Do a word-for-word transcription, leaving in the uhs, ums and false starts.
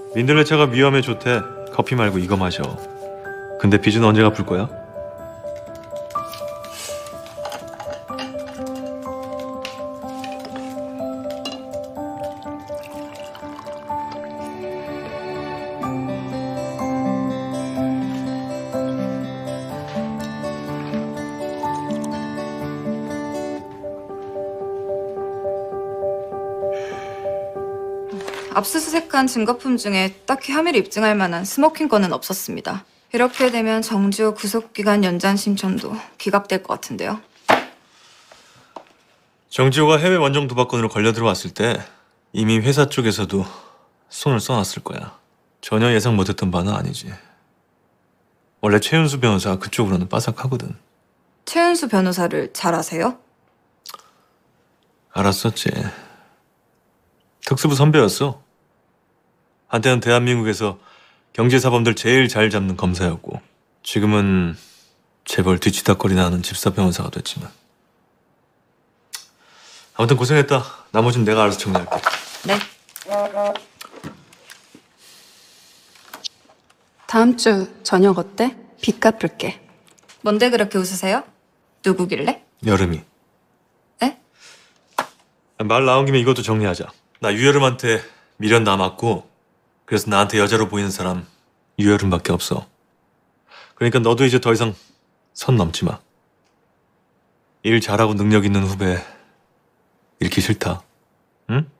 민들레차가 위험에 좋대. 커피 말고 이거 마셔. 근데 빚은 언제 갚을 거야? 압수수색한 증거품 중에 딱히 혐의를 입증할 만한 스모킹 건은 없었습니다. 이렇게 되면 정지호 구속기간 연장 신청도 기각될 것 같은데요. 정지호가 해외 원정 도박건으로 걸려 들어왔을 때 이미 회사 쪽에서도 손을 써놨을 거야. 전혀 예상 못했던 바는 아니지. 원래 최윤수 변호사가 그쪽으로는 빠삭하거든. 최은수 변호사를 잘 아세요? 알았었지. 특수부 선배였어. 한때는 대한민국에서 경제사범들 제일 잘 잡는 검사였고 지금은 재벌 뒤치다거리나 하는 집사 변호사가 됐지만 아무튼 고생했다. 나머지는 내가 알아서 정리할게. 네. 다음 주 저녁 어때? 빚 갚을게. 뭔데 그렇게 웃으세요? 누구길래? 여름이. 에? 말 나온 김에 이것도 정리하자. 나 유여름한테 미련 남았고 그래서 나한테 여자로 보이는 사람 유여름밖에 없어. 그러니까 너도 이제 더 이상 선 넘지 마. 일 잘하고 능력 있는 후배 잃기 싫다. 응?